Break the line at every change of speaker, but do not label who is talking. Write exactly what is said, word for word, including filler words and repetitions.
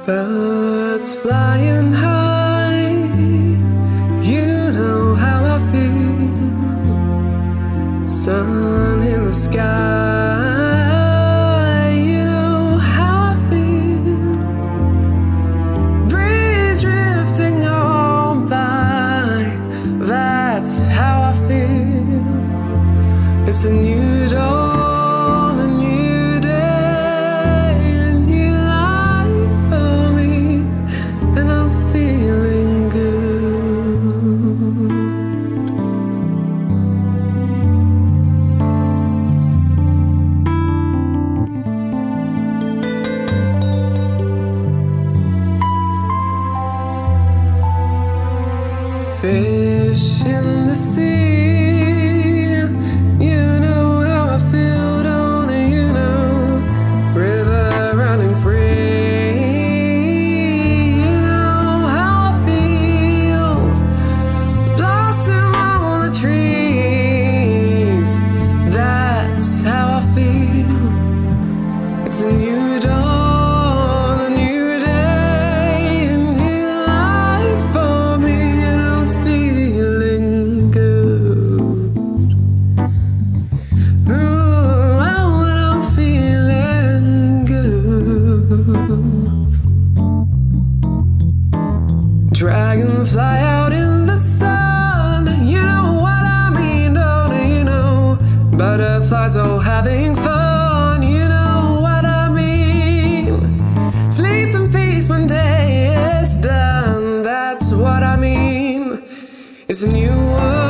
Birds flying high, you know how I feel. Sun in the sky, you know how I feel. Breeze drifting on by, that's how I feel. It's a new dawn, a new day, a new life for me, and I'm feeling good. Fish in the sea, it's a new dawn, a new day, a new life for me, and I'm feeling good. Ooh, oh, and I'm feeling good. Dragonfly out in the sun, you know what I mean, don't you know? Butterflies all having fun. Sleep in peace when day is done, that's what I mean. It's a new world.